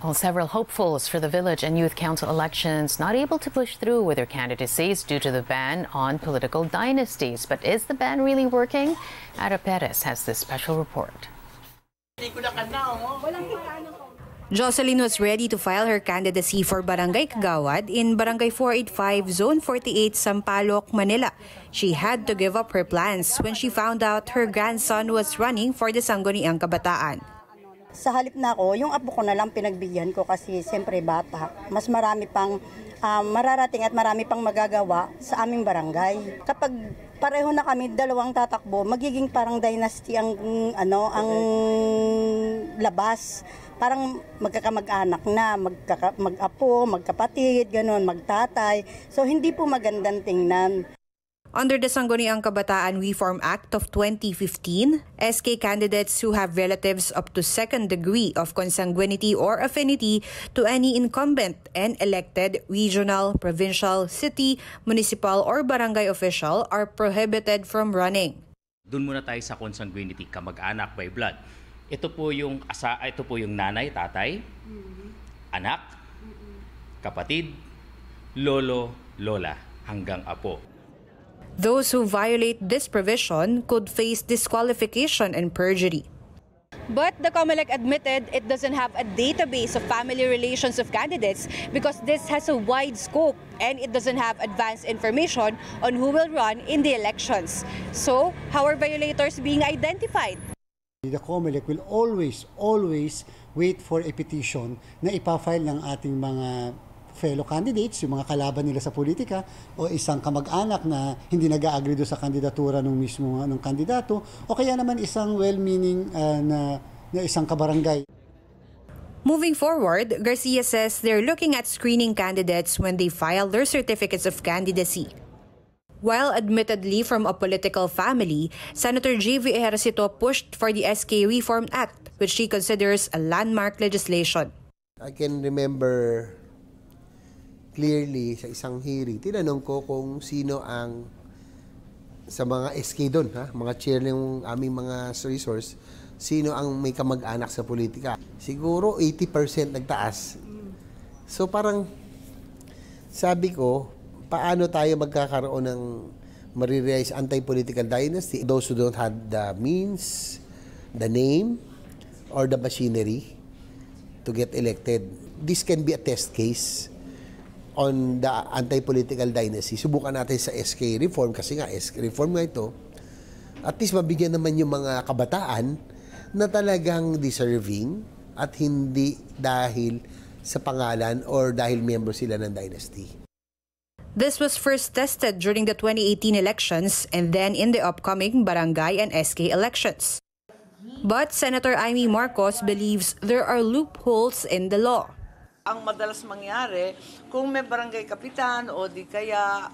Well, several hopefuls for the village and youth council elections not able to push through with their candidacies due to the ban on political dynasties. But is the ban really working? Ada Perez has this special report. Jocelyn was ready to file her candidacy for Barangay Kagawad in Barangay 485, Zone 48, Sampaloc, Manila. She had to give up her plans when she found out her grandson was running for the Sangguniang Kabataan. Sa halip na ako, yung apo ko na lang pinagbigyan ko kasi siyempre bata. Mas marami pang mararating at marami pang magagawa sa aming barangay. Kapag pareho na kami, dalawang tatakbo, magiging parang dynasty ang labas. Parang magkakamag-anak na, mag-apo, magkapatid, ganun, magtatay. So hindi po magandang tingnan. Under the Sangguniang Kabataan Reform Act of 2015, SK candidates who have relatives up to second degree of consanguinity or affinity to any incumbent and elected regional, provincial, city, municipal, or barangay official are prohibited from running. Doon muna tayo sa consanguinity, kamag-anak by blood. Ito po yung nanay, tatay, anak, kapatid, lolo, lola, hanggang apo. Those who violate this provision could face disqualification and perjury. But the COMELEC admitted it doesn't have a database of family relations of candidates because this has a wide scope and it doesn't have advanced information on who will run in the elections. So, how are violators being identified? The COMELEC will always wait for a petition na ipafile ng ating mga fellow candidates, yung mga kalaban nila sa politika o isang kamag-anak na hindi nag-agree sa kandidatura ng mismo ng kandidato o kaya naman isang well-meaning na isang kabarangay. Moving forward, Garcia says they're looking at screening candidates when they file their certificates of candidacy. While admittedly from a political family, Senator J.V. Ejercito pushed for the SK Reform Act, which she considers a landmark legislation. I can remember clearly sa isang hearing, tinanong ko kung sino ang sa mga SK doon, mga chair ng aming mga resource, sino ang may kamag-anak sa politika. Siguro 80% nagtaas. So parang sabi ko, paano tayo magkakaroon ng marirealize anti-political dynasty? Those who don't have the means, the name, or the machinery to get elected. This can be a test case on the anti-political dynasty. Subukan natin sa SK reform kasi nga SK reform nga ito. At least mabigyan naman yung mga kabataan na talagang deserving at hindi dahil sa pangalan or dahil member sila ng dynasty. This was first tested during the 2018 elections and then in the upcoming barangay and SK elections. But Senator Amy Marcos believes there are loopholes in the law. Ang madalas mangyari, kung may barangay kapitan o di kaya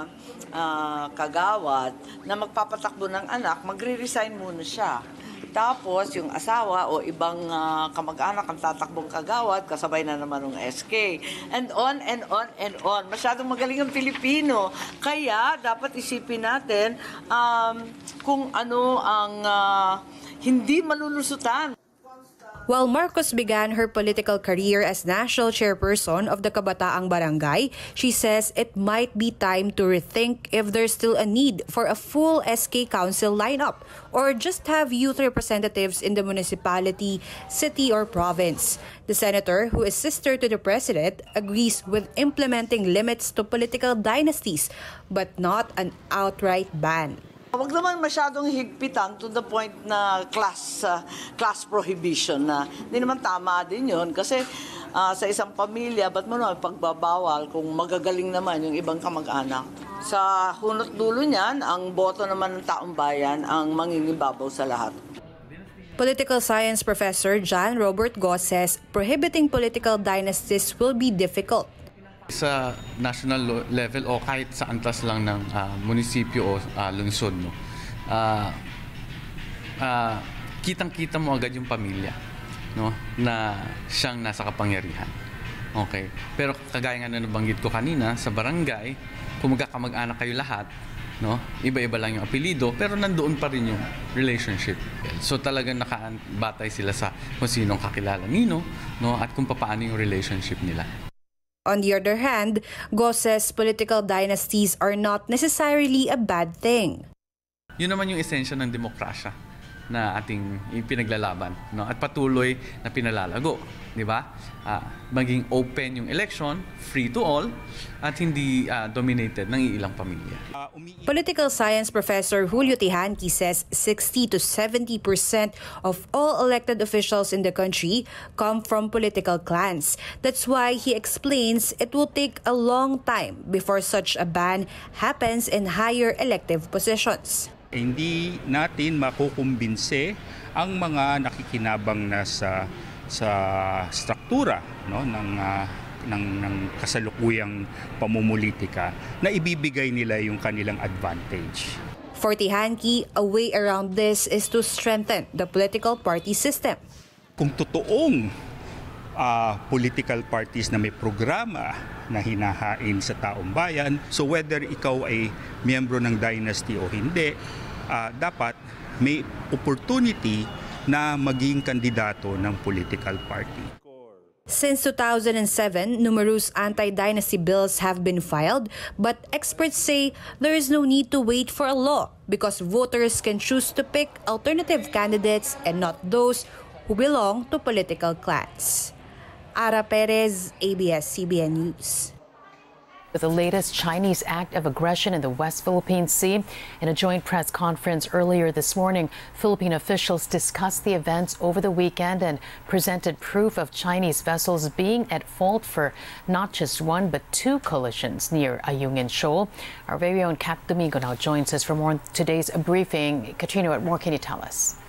kagawad na magpapatakbo ng anak, magre-resign muna siya. Tapos yung asawa o ibang kamag-anak ang tatakbong kagawad, kasabay na naman ng SK. And on and on and on. Masyadong magaling ang Pilipino. Kaya dapat isipin natin kung ano ang hindi malulusutan. While Marcos began her political career as national chairperson of the Kabataang Barangay, she says it might be time to rethink if there's still a need for a full SK council lineup or just have youth representatives in the municipality, city, or province. The senator, who is sister to the president, agrees with implementing limits to political dynasties but not an outright ban. Huwag naman masyadong higpitan to the point na class prohibition na hindi naman tama din yun kasi sa isang pamilya, ba't mo naman pagbabawal kung magagaling naman yung ibang kamag-anak? Sa hunot dulo niyan, ang boto naman ng taong bayan ang mangingibabaw sa lahat. Political science professor John Robert Goss says prohibiting political dynasties will be difficult. Sa national level o kahit sa antas lang ng munisipyo o lungsod, no? Kitang-kita mo agad yung pamilya, no? Na siyang nasa kapangyarihan. Okay. Pero kagaya nga na nabanggit ko kanina, sa barangay, kung magkakamag-anak kayo lahat, no? Iba-iba lang yung apelyido, pero nandoon pa rin yung relationship. So talagang nakabatay sila sa kung sinong kakilala nino, no? At kung paano yung relationship nila. On the other hand, Go says political dynasties are not necessarily a bad thing. Yun naman yung esensya ng demokrasya na ating ipinaglalaban, no? At patuloy na pinalalago, di ba? Maging open yung election, free to all, at hindi dominated ng ilang pamilya. Political science professor Julio Tejanqui says 60 to 70% of all elected officials in the country come from political clans. That's why he explains it will take a long time before such a ban happens in higher elective positions. Hindi natin makukumbinse ang mga nakikinabang na sa struktura, no, ng kasalukuyang pamumulitika na ibibigay nila yung kanilang advantage. For Tejanqui, a way around this is to strengthen the political party system. Kung totoong political parties na may programa na hinahain sa taong bayan, so whether ikaw ay miyembro ng dynasty o hindi, dapat may opportunity na maging kandidato ng political party. Since 2007, numerous anti-dynasty bills have been filed, but experts say there is no need to wait for a law because voters can choose to pick alternative candidates and not those who belong to political clans. Ara Perez, ABS-CBN News. With the latest Chinese act of aggression in the West Philippine Sea, in a joint press conference earlier this morning, Philippine officials discussed the events over the weekend and presented proof of Chinese vessels being at fault for not just one but two collisions near Ayungin Shoal. Our very own Kat Domingo now joins us for more on today's briefing. Katrina, what more can you tell us?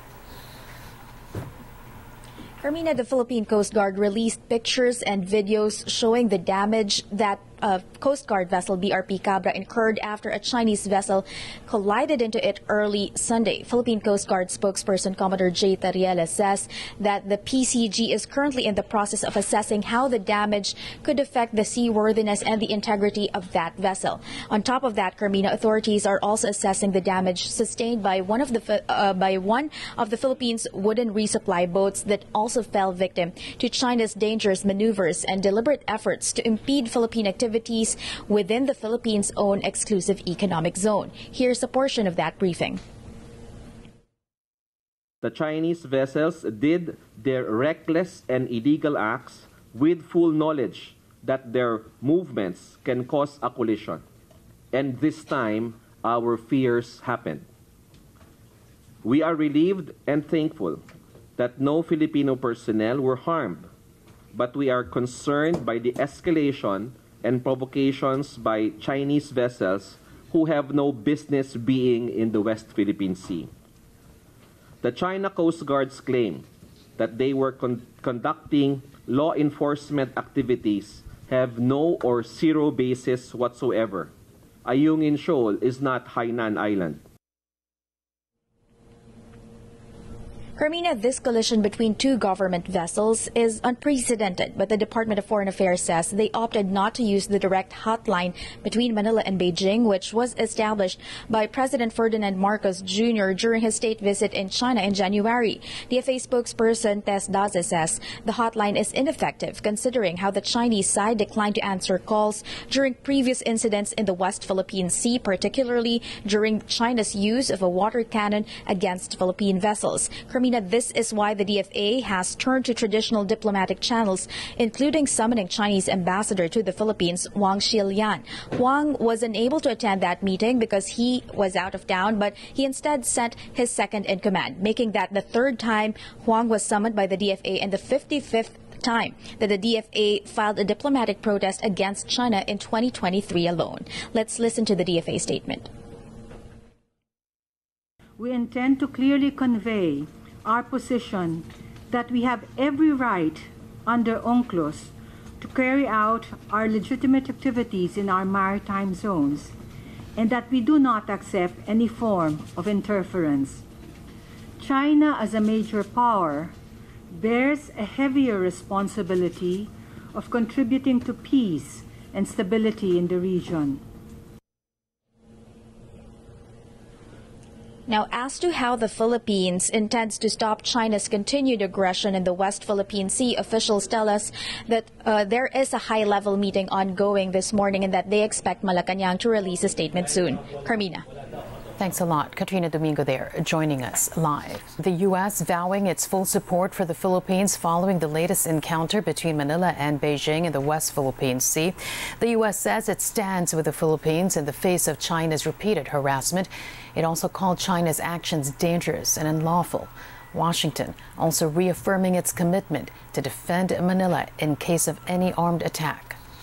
Carmina, the Philippine Coast Guard released pictures and videos showing the damage that Coast Guard vessel BRP Cabra incurred after a Chinese vessel collided into it early Sunday. Philippine Coast Guard spokesperson Commodore J. Tariela says that the PCG is currently in the process of assessing how the damage could affect the seaworthiness and the integrity of that vessel. On top of that, Carmina, authorities are also assessing the damage sustained by one of the Philippines' wooden resupply boats that also fell victim to China's dangerous maneuvers and deliberate efforts to impede Philippine activities within the Philippines' own exclusive economic zone. Here's a portion of that briefing. The Chinese vessels did their reckless and illegal acts with full knowledge that their movements can cause a collision. And this time, our fears happened. We are relieved and thankful that no Filipino personnel were harmed, but we are concerned by the escalation and provocations by Chinese vessels who have no business being in the West Philippine Sea. The China Coast Guard's claim that they were conducting law enforcement activities have no or zero basis whatsoever. Ayungin Shoal is not Hainan Island. Carmina, this collision between two government vessels is unprecedented, but the Department of Foreign Affairs says they opted not to use the direct hotline between Manila and Beijing, which was established by President Ferdinand Marcos Jr. during his state visit in China in January. DFA spokesperson Tess Daze says the hotline is ineffective considering how the Chinese side declined to answer calls during previous incidents in the West Philippine Sea, particularly during China's use of a water cannon against Philippine vessels. Carmina, this is why the DFA has turned to traditional diplomatic channels, including summoning Chinese ambassador to the Philippines, Wang Xilian. Wang was unable to attend that meeting because he was out of town, but he instead sent his second in command, making that the third time Wang was summoned by the DFA and the 55th time that the DFA filed a diplomatic protest against China in 2023 alone. Let's listen to the DFA statement. We intend to clearly convey our position that we have every right under UNCLOS to carry out our legitimate activities in our maritime zones, and that we do not accept any form of interference. China, as a major power, bears a heavier responsibility of contributing to peace and stability in the region. Now, as to how the Philippines intends to stop China's continued aggression in the West Philippine Sea, officials tell us that there is a high-level meeting ongoing this morning and that they expect Malacanang to release a statement soon. Carmina. Thanks a lot. Katrina Domingo there, joining us live. The U.S. vowing its full support for the Philippines following the latest encounter between Manila and Beijing in the West Philippine Sea. The U.S. says it stands with the Philippines in the face of China's repeated harassment. It also called China's actions dangerous and unlawful. Washington also reaffirming its commitment to defend Manila in case of any armed attack.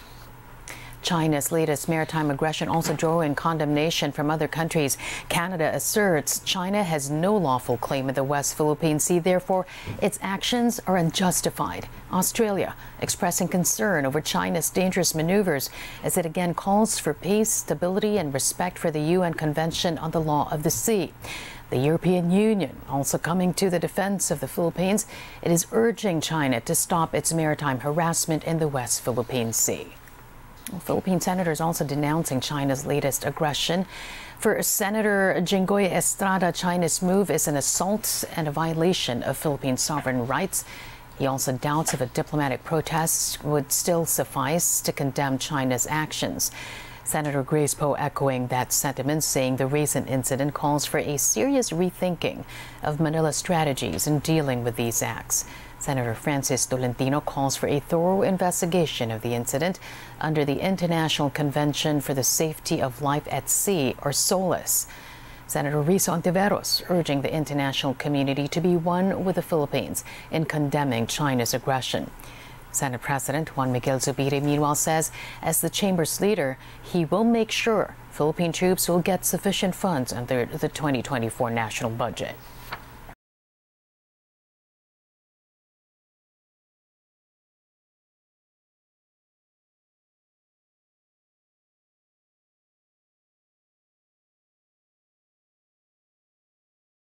China's latest maritime aggression also drew in condemnation from other countries. Canada asserts China has no lawful claim in the West Philippine Sea, therefore its actions are unjustified. Australia expressing concern over China's dangerous maneuvers as it again calls for peace, stability and respect for the UN Convention on the Law of the Sea. The European Union also coming to the defense of the Philippines. It is urging China to stop its maritime harassment in the West Philippine Sea. Philippine senators also denouncing China's latest aggression. For Senator Jinggoy Estrada, China's move is an assault and a violation of Philippine sovereign rights. He also doubts if a diplomatic protest would still suffice to condemn China's actions. Senator Grace Poe echoing that sentiment, saying the recent incident calls for a serious rethinking of Manila's strategies in dealing with these acts. Senator Francis Tolentino calls for a thorough investigation of the incident under the International Convention for the Safety of Life at Sea, or SOLAS. Senator Risa Ontiveros urging the international community to be one with the Philippines in condemning China's aggression. Senate President Juan Miguel Zubiri, meanwhile, says as the chamber's leader, he will make sure Philippine troops will get sufficient funds under the 2024 national budget.